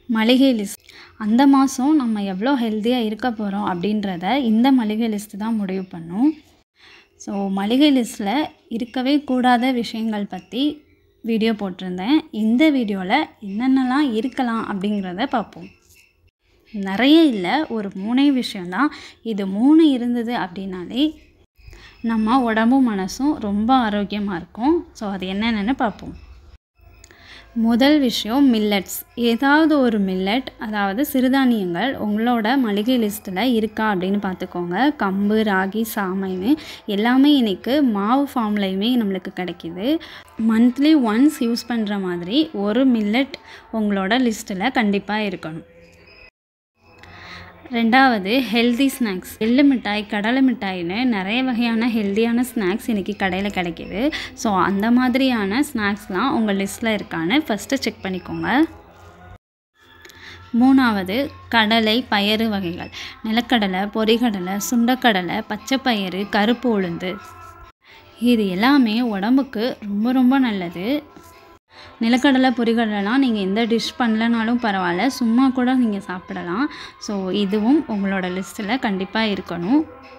மளிகை லிஸ்ட். அந்த மாதம் நம்ம எவ்வளோ ஹெல்த்தியாக இருக்க போகிறோம் அப்படின்றத இந்த மளிகை லிஸ்ட்டு தான் முடிவு பண்ணும். ஸோ மளிகை லிஸ்ட்டில் இருக்கவே கூடாத விஷயங்கள் பற்றி வீடியோ போட்டிருந்தேன். இந்த வீடியோவில் என்னென்னலாம் இருக்கலாம் அப்படிங்கிறத பார்ப்போம். நிறைய இல்லை, ஒரு 3 விஷயந்தான். இது 3 இருந்தது அப்படின்னாலே நம்ம உடம்பும் மனசும் ரொம்ப ஆரோக்கியமாக இருக்கும். ஸோ அது என்னென்னு பார்ப்போம். முதல் விஷயம் மில்லட்ஸ். ஏதாவது ஒரு மில்லட், அதாவது சிறுதானியங்கள் உங்களோட மளிகை லிஸ்ட்டில் இருக்கா அப்படின்னு பார்த்துக்கோங்க. கம்பு, ராகி, சாமைன்னு எல்லாமே இன்றைக்கி மாவு ஃபார்ம்லேயுமே நம்மளுக்கு கிடைக்கிது. மந்த்லி ஒன்ஸ் யூஸ் பண்ணுற மாதிரி ஒரு மில்லட் உங்களோட லிஸ்ட்டில் கண்டிப்பாக இருக்கணும். ரெண்டாவது ஹெல்தி ஸ்நாக்ஸ். எள்ளு மிட்டாய், கடலை மிட்டாய்னு நிறைய வகையான ஹெல்த்தியான ஸ்நாக்ஸ் இன்றைக்கி கடையில் கிடைக்கிது. ஸோ அந்த மாதிரியான ஸ்நாக்ஸ்லாம் உங்கள் லிஸ்ட்டில் இருக்கான்னு ஃபஸ்ட்டு செக் பண்ணிக்கோங்க. மூணாவது கடலை, பயறு வகைகள். நிலக்கடலை, பொரிகடலை, சுண்டக்கடலை, பச்சைப்பயிறு, கருப்பு உளுந்து, இது எல்லாமே உடம்புக்கு ரொம்ப ரொம்ப நல்லது. நிலக்கடலை, பொரிகடலைலாம் நீங்கள் எந்த டிஷ் பண்ணலனாலும் பரவாயில்ல, சும்மா கூட நீங்கள் சாப்பிடலாம். ஸோ இதுவும் உங்களோட லிஸ்ட்டில் கண்டிப்பாக இருக்கணும்.